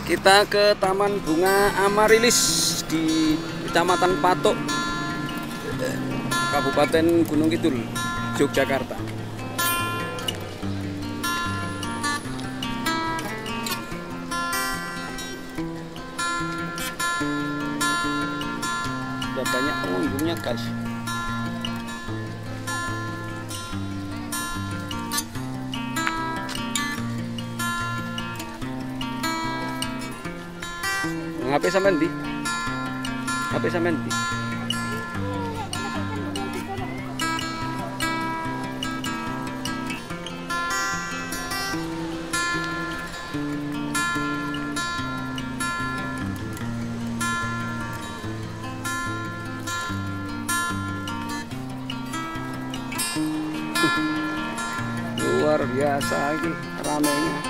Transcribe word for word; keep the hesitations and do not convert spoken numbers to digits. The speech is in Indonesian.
Kita ke Taman Bunga Amarilis di Kecamatan Patok, Kabupaten Gunung Kidul, Yogyakarta. Sudah banyak pengunjungnya, guys. H P sampean ndi? H P sampean ndi? Luar biasa ini ramainya.